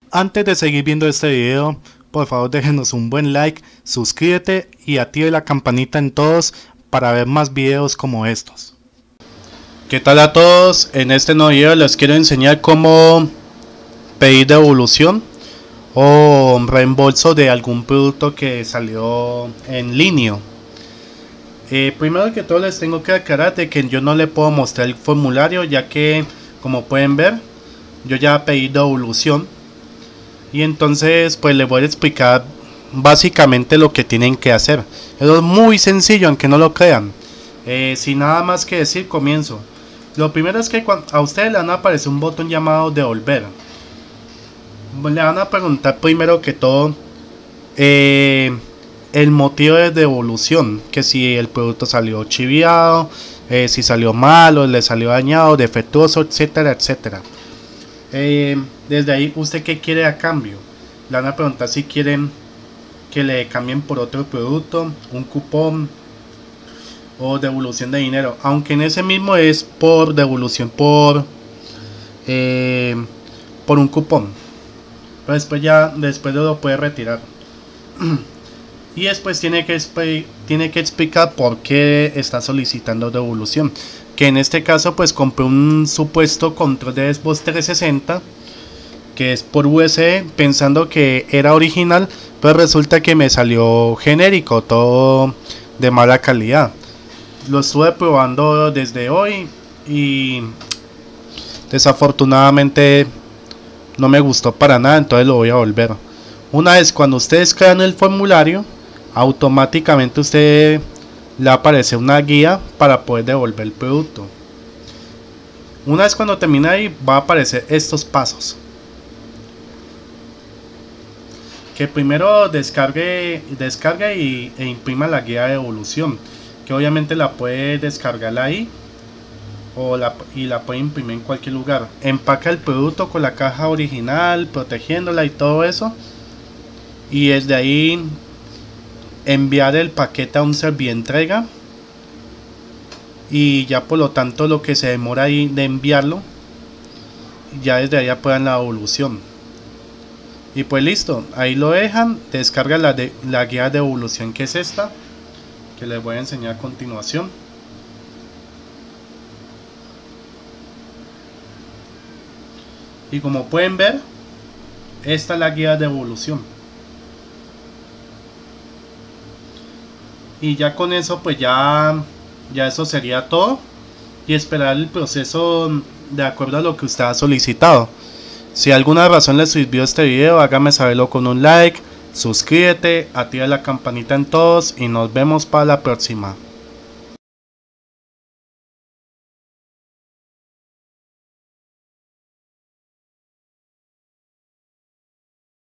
Antes de seguir viendo este video, por favor déjenos un buen like, suscríbete y active la campanita en todos para ver más videos como estos. ¿Qué tal a todos? En este nuevo video les quiero enseñar cómo pedir devolución o reembolso de algún producto que salió en línea. Primero que todo les tengo que aclarar de que yo no le puedo mostrar el formulario, ya que como pueden ver yo ya pedí devolución. Y entonces pues les voy a explicar básicamente lo que tienen que hacer. Eso es muy sencillo, aunque no lo crean. Sin nada más que decir, comienzo. Lo primero es que a ustedes le van a aparecer un botón llamado devolver. Le van a preguntar primero que todo el motivo de devolución, que si el producto salió chiviado, si salió malo, le salió dañado, defectuoso, etcétera, etcétera. Desde ahí, ¿usted qué quiere a cambio? Le van a preguntar si quieren que le cambien por otro producto, un cupón o devolución de dinero, aunque en ese mismo es por devolución por un cupón, pero después lo puede retirar. Y después tiene que explicar por qué está solicitando devolución, que en este caso pues compré un supuesto control de Xbox 360 que es por USB, pensando que era original, pero resulta que me salió genérico, todo de mala calidad. Lo estuve probando desde hoy y desafortunadamente no me gustó para nada, entonces lo voy a volver. Una vez cuando ustedes crean el formulario, automáticamente usted le aparece una guía para poder devolver el producto. Una vez cuando termine ahí, va a aparecer estos pasos. Que primero descargue e imprima la guía de devolución, que obviamente la puede descargar ahí y la puede imprimir en cualquier lugar. Empaca el producto con la caja original, protegiéndola y todo eso, y desde ahí enviar el paquete a un servientrega, y ya por lo tanto lo que se demora ahí de enviarlo, ya desde ahí ya puedan la devolución. Y pues listo, ahí lo dejan, descarga la guía de devolución, que es esta, que les voy a enseñar a continuación. Y como pueden ver, esta es la guía de devolución. Y ya con eso pues ya eso sería todo, y esperar el proceso de acuerdo a lo que usted ha solicitado. Si alguna razón le sirvió este video, hágame saberlo con un like, suscríbete, activa la campanita en todos y nos vemos para la próxima.